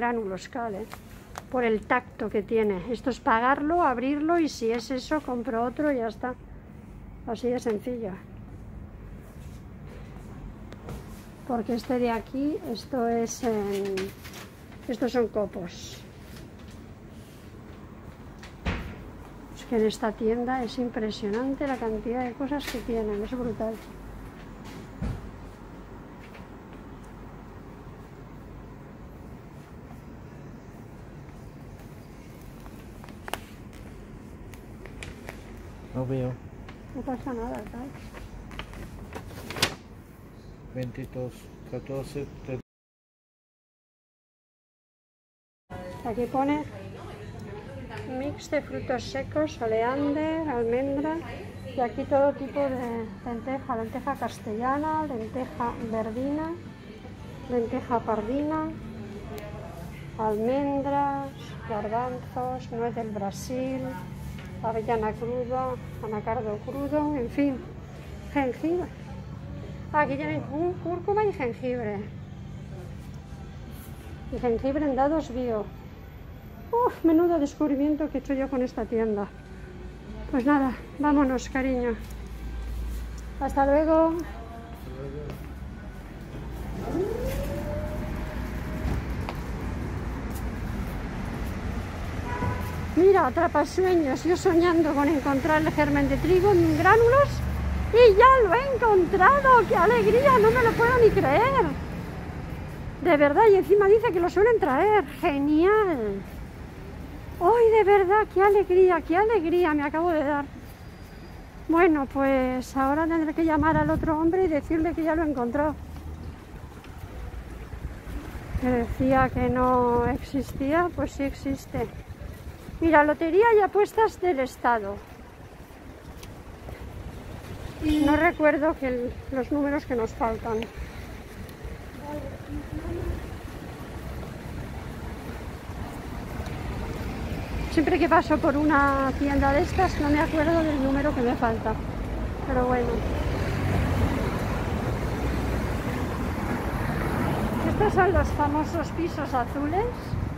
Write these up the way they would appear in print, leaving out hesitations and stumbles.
gránulos cal, por el tacto que tiene. Esto es pagarlo, abrirlo y si es eso, compro otro y ya está. Así de sencillo. Porque este de aquí, estos son copos. Es que en esta tienda es impresionante la cantidad de cosas que tienen, es brutal. No veo. No pasa nada, tal. 22, 14, 13. Aquí pone mix de frutos secos, oleander, almendra y aquí todo tipo de lenteja, lenteja castellana, lenteja verdina, lenteja pardina, almendras, garbanzos, nuez del Brasil, avellana cruda, anacardo crudo, en fin, jengibre. Aquí tienen cúrcuma y jengibre. Y jengibre en dados bio. Uf, menudo descubrimiento que he hecho yo con esta tienda. Pues nada, vámonos, cariño. Hasta luego. Mira, atrapasueños, yo soñando con encontrar el germen de trigo en gránulos y ya lo he encontrado. ¡Qué alegría! No me lo puedo ni creer. De verdad, y encima dice que lo suelen traer. ¡Genial! ¡Ay, de verdad! Qué alegría me acabo de dar! Bueno, pues ahora tendré que llamar al otro hombre y decirle que ya lo he encontrado. Que decía que no existía, pues sí existe. Mira, lotería y apuestas del Estado. No recuerdo los números que nos faltan. Siempre que paso por una tienda de estas no me acuerdo del número que me falta. Pero bueno. Estos son los famosos pisos azules.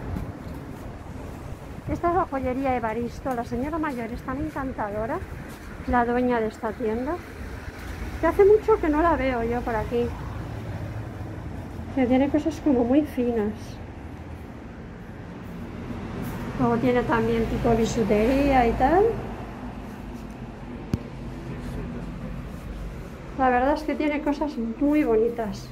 Esta es la joyería Evaristo. La señora mayor es tan encantadora, la dueña de esta tienda, que hace mucho que no la veo yo por aquí. Que tiene cosas como muy finas. Luego tiene también tipo bisutería y tal. La verdad es que tiene cosas muy bonitas.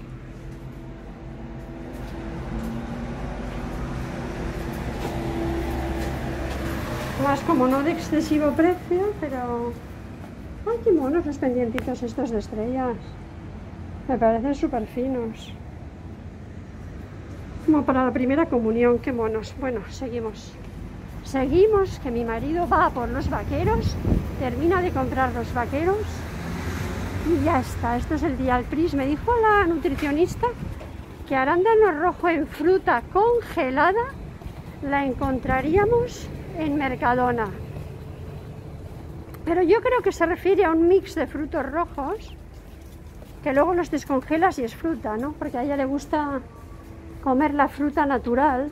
Más como no de excesivo precio, pero... ¡Ay, qué monos los pendientitos estos de estrellas! Me parecen súper finos. Como para la primera comunión, qué monos. Bueno, seguimos. Seguimos, que mi marido va por los vaqueros, termina de comprar los vaqueros y ya está. Esto es el Dial Pris. Me dijo la nutricionista que arándano rojo en fruta congelada la encontraríamos en Mercadona. Pero yo creo que se refiere a un mix de frutos rojos que luego los descongelas y es fruta, ¿no? Porque a ella le gusta comer la fruta natural.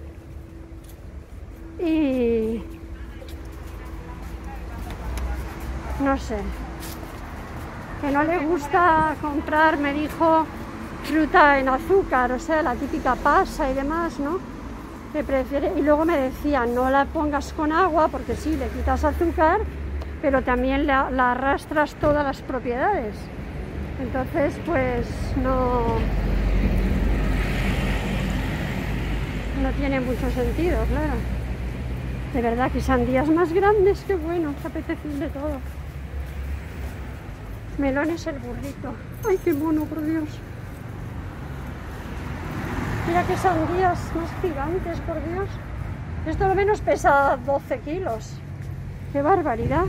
Y no sé, que no le gusta comprar, me dijo, fruta en azúcar, o sea, la típica pasa y demás, ¿no? Que prefiere, y luego me decía, no la pongas con agua porque sí, le quitas azúcar, pero también la arrastras todas las propiedades. Entonces, pues no tiene mucho sentido, claro. De verdad que sandías más grandes, qué bueno, qué apetecible todo. Melones el burrito. Ay, qué mono, por Dios. Mira qué sandías más gigantes, por Dios. Esto lo menos pesa 12 kilos. ¡Qué barbaridad!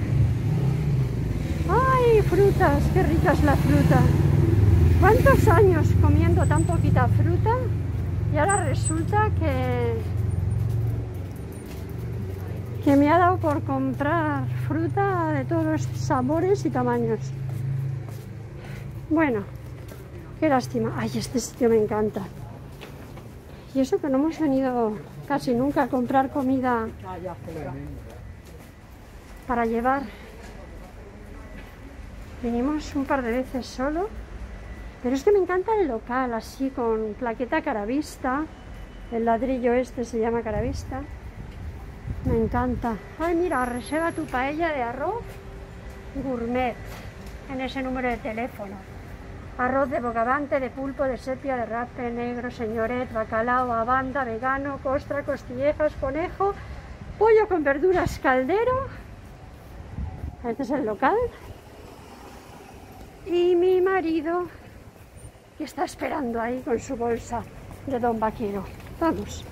¡Ay, frutas! ¡Qué rica es la fruta! ¿Cuántos años comiendo tan poquita fruta? Y ahora resulta que me ha dado por comprar fruta de todos sabores y tamaños. Bueno, qué lástima. Ay, este sitio me encanta. Y eso que no hemos venido casi nunca comprar comida para llevar. Vinimos un par de veces solo, pero es que me encanta el local, así con plaqueta caravista. El ladrillo este se llama caravista. Me encanta. Ay, mira, reserva tu paella de arroz gourmet en ese número de teléfono. Arroz de bogavante, de pulpo, de sepia, de rape, negro, señoret, bacalao, abanda, vegano, costra, costillejas, conejo, pollo con verduras caldero. Este es el local. Y mi marido, que está esperando ahí con su bolsa de Don Vaquero. Vamos.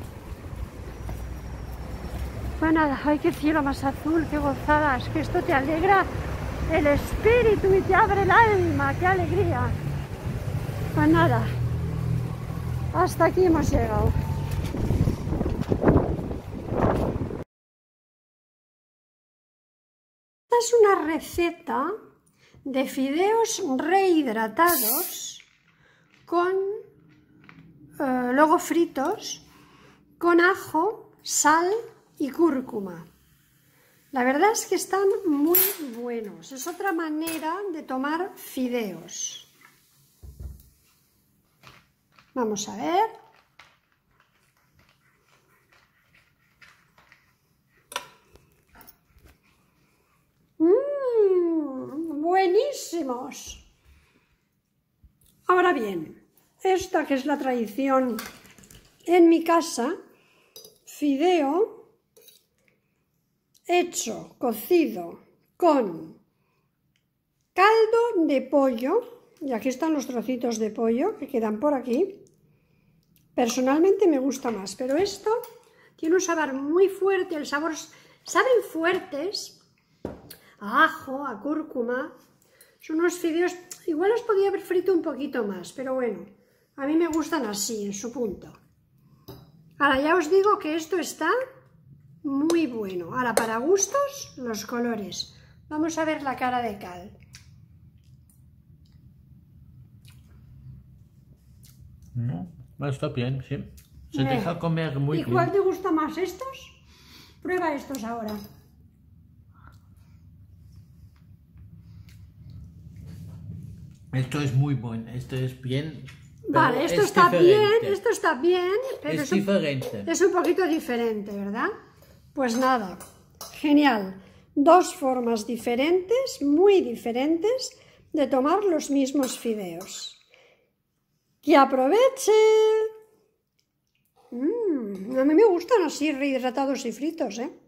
Pues nada, ay, qué cielo más azul, qué gozadas, que esto te alegra el espíritu y te abre el alma, qué alegría. Pues nada, hasta aquí hemos llegado. Esta es una receta de fideos rehidratados con luego fritos con ajo, sal y cúrcuma. La verdad es que están muy buenos. Es otra manera de tomar fideos. Vamos a ver. Buenísimos. Ahora bien, esta que es la tradición en mi casa, fideo hecho, cocido con caldo de pollo, y aquí están los trocitos de pollo que quedan por aquí. Personalmente me gusta más, pero esto tiene un sabor muy fuerte, el sabor, saben fuertes, a ajo, a cúrcuma. Son unos fideos, igual los podía haber frito un poquito más, pero bueno, a mí me gustan así, en su punto. Ahora ya os digo que esto está muy bueno. Ahora, para gustos, los colores. Vamos a ver la cara de Cal. No, está bien, sí. Se deja comer muy bien. ¿Y cuál te gusta más, estos? Prueba estos ahora. Esto es muy bueno, esto es bien. Vale, esto está bien, pero es diferente. Es un poquito diferente, ¿verdad? Pues nada, genial. Dos formas diferentes, muy diferentes, de tomar los mismos fideos. ¡Que aproveche! A mí me gustan así rehidratados y fritos, ¿eh?